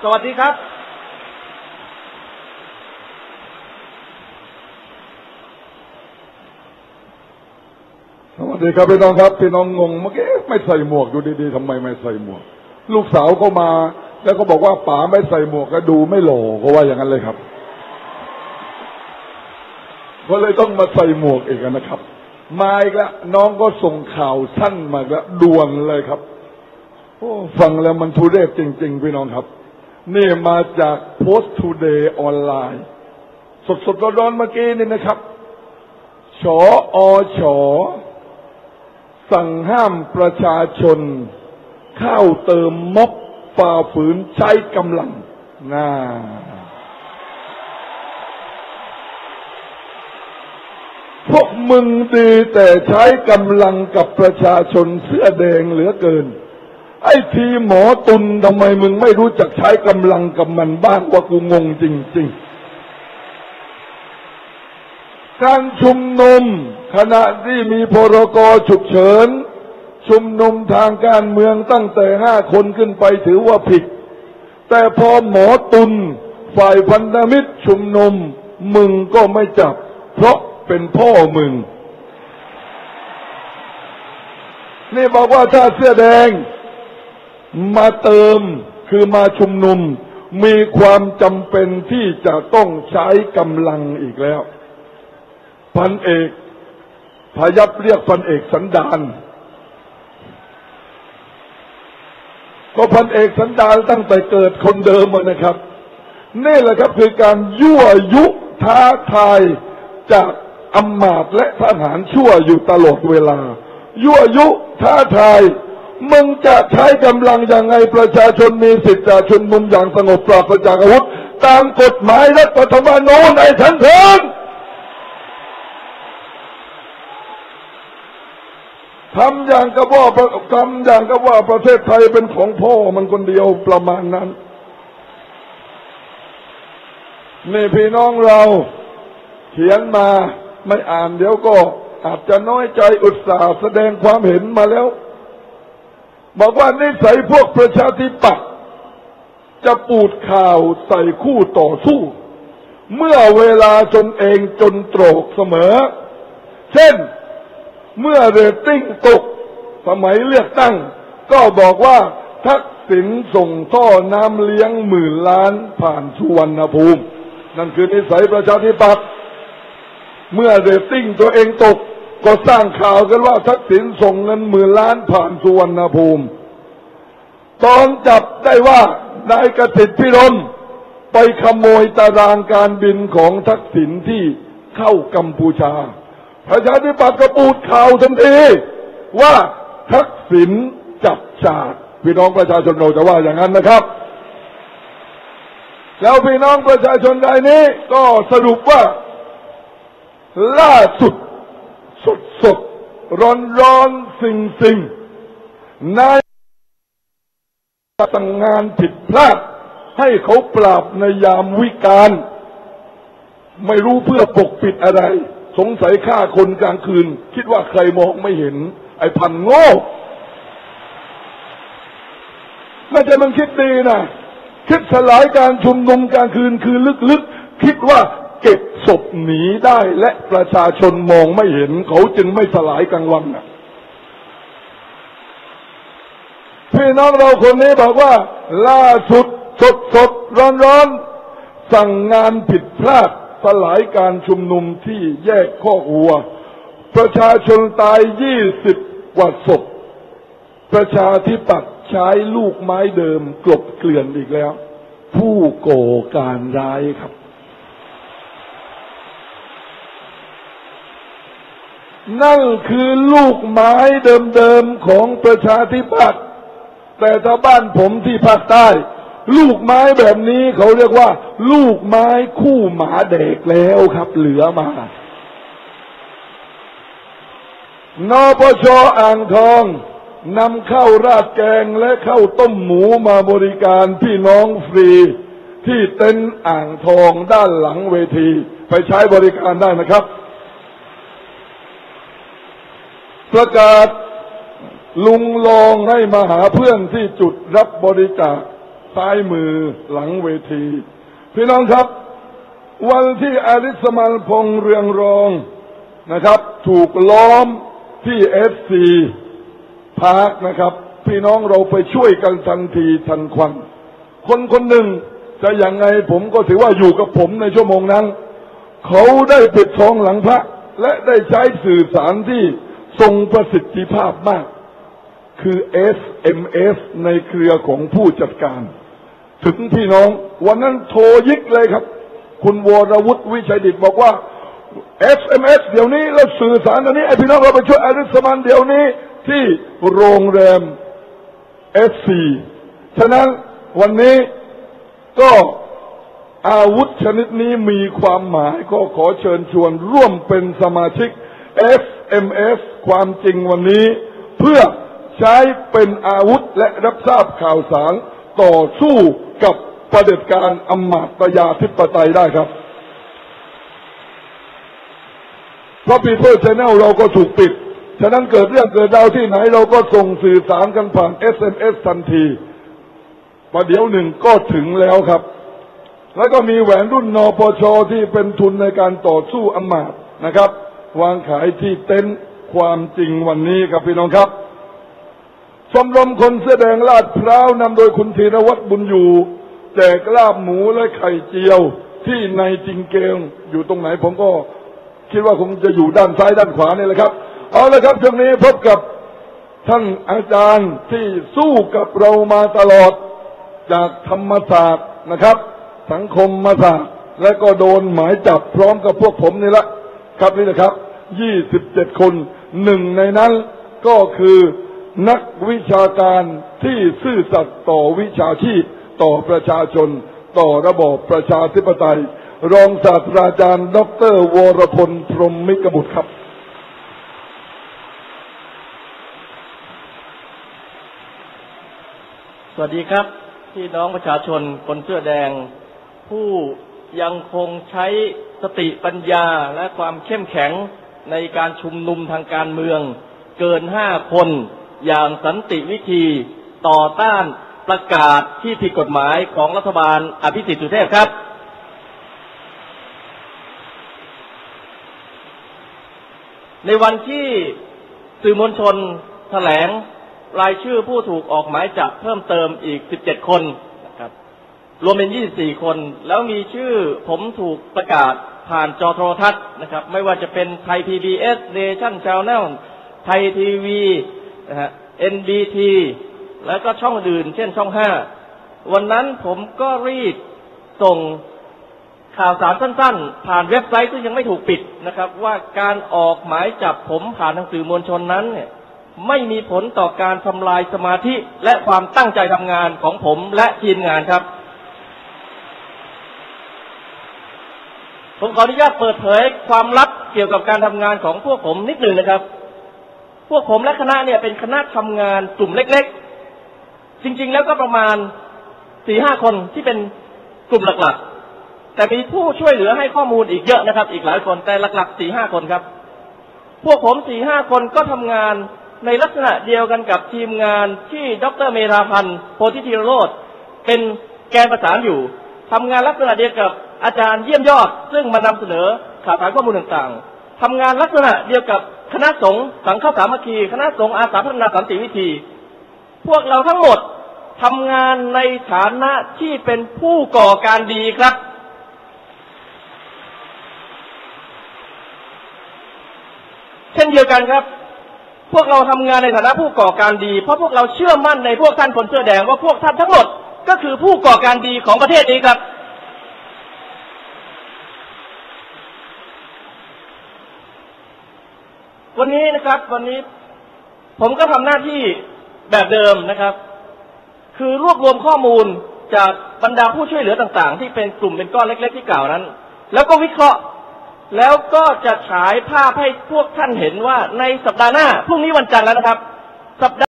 สวัสดีครับสวัสดีครับพี่น้องครับพี่น้องงงเมื่อกี้ไม่ใส่หมวกดูดีๆทำไมไม่ใส่หมวกลูกสาวก็มาแล้วก็บอกว่าป๋าไม่ใส่หมวกก็ดูไม่หล่อก็ว่าอย่างนั้นเลยครับก็เลยต้องมาใส่หมวกอีกนะครับมาอีกแล้วน้องก็ส่งข่าวสั้นมาแล้วด่วนเลยครับโอ้ฟังแล้วมันทุเรศจริงๆพี่น้องครับนี่มาจาก Post Today ออนไลน์สดๆร้อนๆเมื่อกี้นี่นะครับชช.สั่งห้ามประชาชนเข้าเติมม็อบฝ่าฝืนใช้กำลังพวกมึงดีแต่ใช้กำลังกับประชาชนเสื้อแดงเหลือเกินไอ้ทีหมอตุลทำไมมึงไม่รู้จักใช้กำลังกับมันบ้างว่ากูงงจริงๆการชุมนุมขณะที่มีพรก.ฉุกเฉินชุมนุมทางการเมืองตั้งแต่5 คนขึ้นไปถือว่าผิดแต่พอหมอตุลฝ่ายพันธมิตรชุมนุมมึงก็ไม่จับเพราะเป็นพ่อมึงนี่บอกว่าถ้าเสื้อแดงมาเติมคือมาชุมนุมมีความจำเป็นที่จะต้องใช้กำลังอีกแล้วพันเอกพยับเรียกพันเอกสันดานก็พันเอกสันดานตั้งแต่เกิดคนเดิมนะครับนี่แหละครับคือการยั่วยุท้าทายจากอำมาตย์และทหารชั่วอยู่ตลอดเวลายั่วยุท้าทายมึงจะใช้กำลังยังไงประชาชนมีสิทธิ์จะชุมนุมอย่างสงบปราศจากอาวุธตามกฎหมายรัฐธรรมนูญไอ้ท่านเถิดทำอย่างกับว่าประเทศไทยเป็นของพ่อมันคนเดียวประมาณนั้นนี่พี่น้องเราเขียนมาไม่อ่านเดี๋ยวก็อาจจะน้อยใจอุตส่าห์แสดงความเห็นมาแล้วบอกว่านิสัยพวกประชาธิปัตย์จะปูดข่าวใส่คู่ต่อสู้เมื่อเวลาตนเองจนโตรกเสมอเช่นเมื่อเรตติ้งตกสมัยเลือกตั้งก็บอกว่าทักษิณส่งท่อน้ำเลี้ยง10,000 ล้านผ่านสุวรรณภูมินั่นคือนิสัยประชาธิปัตย์เมื่อเรตติ้งตัวเองตกก็สร้างข่าวกันว่าทักษิณส่งเงิน10,000 ล้านผ่านสุวรรณภูมิตอนจับได้ว่านายกฐิตพิรมไปขโมยตารางการบินของทักษิณที่เข้ากัมพูชาประชาธิปัตย์ก็ปูดข่าวทันทีว่าทักษิณจับฉาดพี่น้องประชาชนเราจะว่าอย่างนั้นนะครับแล้วพี่น้องประชาชนรายนี้ก็สรุปว่าล่าสุดสดร้อนสิ่งนายสั่งงานผิดพลาดให้เขาปราบในยามวิกาลไม่รู้เพื่อปกปิดอะไรสงสัยฆ่าคนกลางคืนคิดว่าใครมองไม่เห็นไอ้พันโง่ไม่ใช่มันคิดดีนะคิดสลายการชุมนุมกลางคืนคือลึกๆคิดว่าเก็บศพหนีได้และประชาชนมองไม่เห็นเขาจึงไม่สลายกลางวันนะพี่น้องเราคนนี้บอกว่าล่าสุดสดร้อนสั่งงานผิดพลาดสลายการชุมนุมที่แยกคอกวัวประชาชนตาย20 กว่าศพประชาธิปัตย์ใช้ลูกไม้เดิมกลบเกลื่อนอีกแล้วผู้ก่อการร้ายครับนั่นคือลูกไม้เดิมๆของประชาธิปัตย์แต่ถ้าบ้านผมที่ภาคใต้ลูกไม้แบบนี้เขาเรียกว่าลูกไม้คู่หมาเด็กแล้วครับเหลือมานปช.อ่างทองนำข้าวราดแกงและข้าวต้มหมูมาบริการพี่น้องฟรีที่เต็นท์อ่างทองด้านหลังเวทีไปใช้บริการได้นะครับประกาศลุงลองให้มาหาเพื่อนที่จุดรับบริจาคซ้ายมือหลังเวทีพี่น้องครับวันที่อาริสมันพงษ์เรืองรองนะครับถูกล้อมที่FCพาร์คนะครับพี่น้องเราไปช่วยกันทันทีทันควันคนคนหนึ่งจะยังไงผมก็ถือว่าอยู่กับผมในชั่วโมงนั้นเขาได้ปิดทองหลังพระและได้ใช้สื่อสารที่ทรงประสิทธิภาพมากคือ SMS ในเครือของผู้จัดการถึงพี่น้องวันนั้นโทรยิกเลยครับคุณวรวุฒิวิชัยดิตบอกว่า SMS เดี๋ยวนี้แล้วสื่อสารอันนี้ไอพี่น้องเราไปช่วยอาริสมันเดี๋ยวนี้ที่โรงแรม SC ฉะนั้นวันนี้ก็อาวุธชนิดนี้มีความหมายก็ขอเชิญชวนร่วมเป็นสมาชิก SMS ความจริงวันนี้เพื่อใช้เป็นอาวุธและรับทราบข่าวสารต่อสู้กับเผด็จการอำมาตยาธิปไตยได้ครับเพราะ People Channel เราก็ถูกปิดฉะนั้นเกิดเรื่องเกิดราวที่ไหนเราก็ส่งสื่อสารกันผ่าน SMS ทันทีประเดี๋ยวหนึ่งก็ถึงแล้วครับแล้วก็มีแหวนรุ่นนปช.ที่เป็นทุนในการต่อสู้อำมาตย์นะครับวางขายที่เต็นท์ความจริงวันนี้ครับพี่น้องครับชมรมคนเสื้อแดงลาดพร้าวนำโดยคุณธีรวัฒน์บุญอยู่แจกลาบหมูและไข่เจียวที่ในจริงเกงอยู่ตรงไหนผมก็คิดว่าคงจะอยู่ด้านซ้ายด้านขวานี่แหละครับเอาละครับช่วงนี้พบกับท่านอาจารย์ที่สู้กับเรามาตลอดจากธรรมศาสตร์นะครับสังคมศาสตร์และก็โดนหมายจับพร้อมกับพวกผมนี่ละครับนี่นะครับ27 คนหนึ่งในนั้นก็คือนักวิชาการที่ซื่อสัตย์ต่อวิชาชีพต่อประชาชนต่อระบอบประชาธิปไตยรองศาสตราจารย์ดร.วรพลพรหมมิกบุตรครับสวัสดีครับพี่น้องประชาชนคนเสื้อแดงผู้ยังคงใช้สติปัญญาและความเข้มแข็งในการชุมนุมทางการเมืองเกิน5 คนอย่างสันติวิธีต่อต้านประกาศที่ผิดกฎหมายของรัฐบาลอภิสิทธิ์สุเทพครับในวันที่สื่อมวลชนแถลงรายชื่อผู้ถูกออกหมายจับเพิ่มเติมอีก17 คนนะครับรวมเป็น24 คนแล้วมีชื่อผมถูกประกาศผ่านจอโทรทัศน์นะครับไม่ว่าจะเป็นไทย PBS Nation Channel ไทยทีวีนะฮะ NBT แล้วก็ช่องอื่นเช่นช่อง5วันนั้นผมก็รีบส่งข่าวสารสั้นๆผ่านเว็บไซต์ซึ่งยังไม่ถูกปิดนะครับว่าการออกหมายจับผมผ่านทางสื่อมวลชนนั้นเนี่ยไม่มีผลต่อการทำลายสมาธิและความตั้งใจทำงานของผมและทีมงานครับผมขออนุญาตเปิดเผยความลับเกี่ยวกับการทำงานของพวกผมนิดหนึ่งนะครับพวกผมและคณะเนี่ยเป็นคณะทำงานกลุ่มเล็กๆจริงๆแล้วก็ประมาณ 4-5 คนที่เป็นกลุ่มหลักๆแต่มีผู้ช่วยเหลือให้ข้อมูลอีกเยอะนะครับอีกหลายคนแต่หลักๆ 4-5 คนครับพวกผม 4-5 คนก็ทำงานในลักษณะเดียวกันกับทีมงานที่ดร.เมธาพันธ์โพธิธีรโรจน์เป็นแกนประสานอยู่ทำงานลักษณะเดียวกับอาจารย์เยี่ยมยอดซึ่งมานำเสนอข่าวสารข้อมูลต่างๆทำงานลักษณะเดียวกับคณะสงฆ์สังฆสามัคคีคณะสงฆ์อาสาพัฒนาสันติวิธีพวกเราทั้งหมดทำงานในฐานะที่เป็นผู้ก่อการดีครับเช่นเดียวกันครับพวกเราทำงานในฐานะผู้ก่อการดีเพราะพวกเราเชื่อมั่นในพวกท่านคนเสื้อแดงว่าพวกท่านทั้งหมดก็คือผู้ก่อการดีของประเทศนี้ครับวันนี้นะครับวันนี้ผมก็ทำหน้าที่แบบเดิมนะครับคือรวบรวมข้อมูลจากบรรดาผู้ช่วยเหลือต่างๆที่เป็นกลุ่มเป็นก้อนเล็กๆที่กล่าวนั้นแล้วก็วิเคราะห์แล้วก็จะฉายภาพให้พวกท่านเห็นว่าในสัปดาห์หน้าพรุ่งนี้วันจันทร์แล้วนะครับสัปดาห์